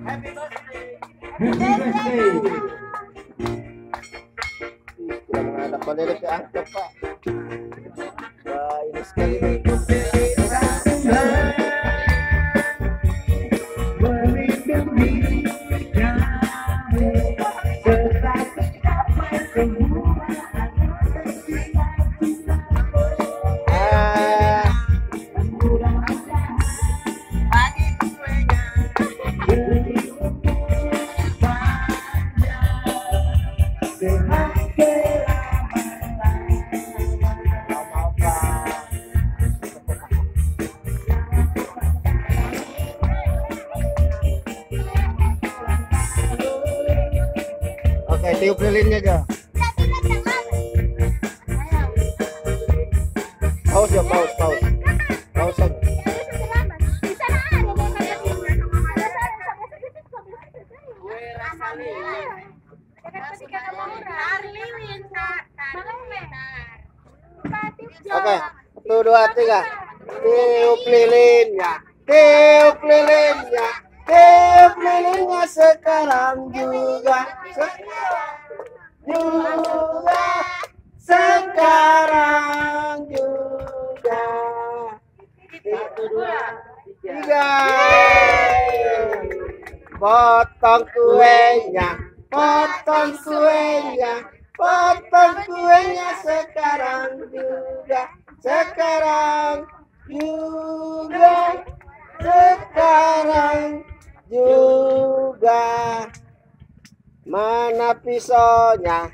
Happy birthday. Tidak menghadap pada ke angka Pak. Wah ini sekali nih. Oke, tiup lilinnya aja. Paus ya, paus. Paus aja. Oke, 1, 2, 3. Tiup lilinnya. Tiup lilinnya. Tiup lilinnya sekarang juga. Sekarang juga. 1, 2, 3. Potong kuenya, potong kuenya, potong kuenya sekarang juga, sekarang juga, sekarang juga. Mana pisaunya?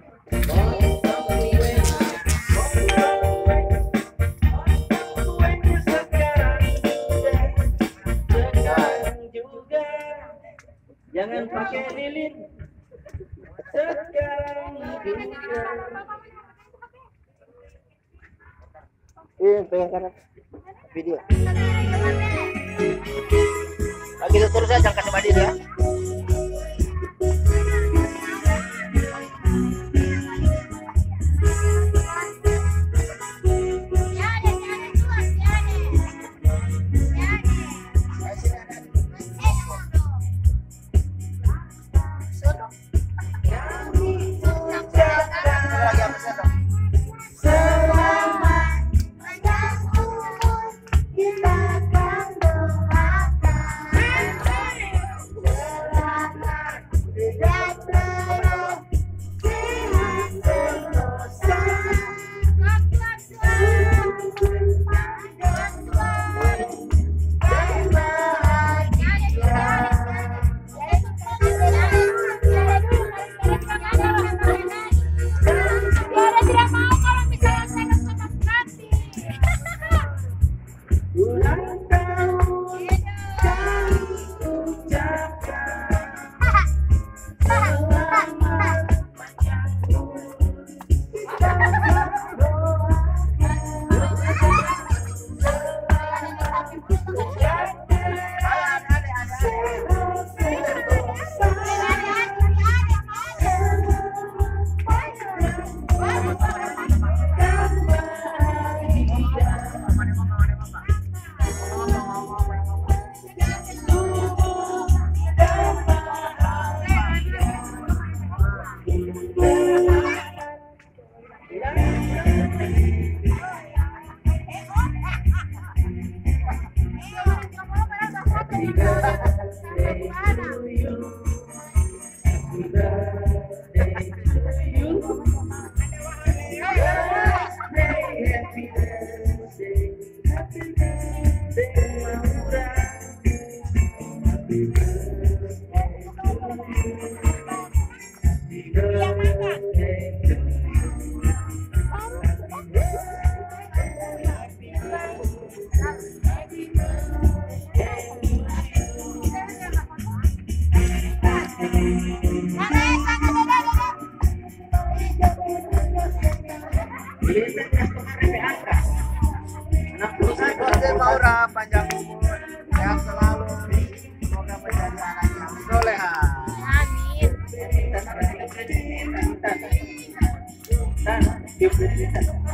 Jangan pakai lilin. Sekarang juga. Pegang kanan. Video. Lagi terus aja kasih badi ya. Maura panjang umur, sehat selalu, semoga menjadi anak yang soleha. Amin.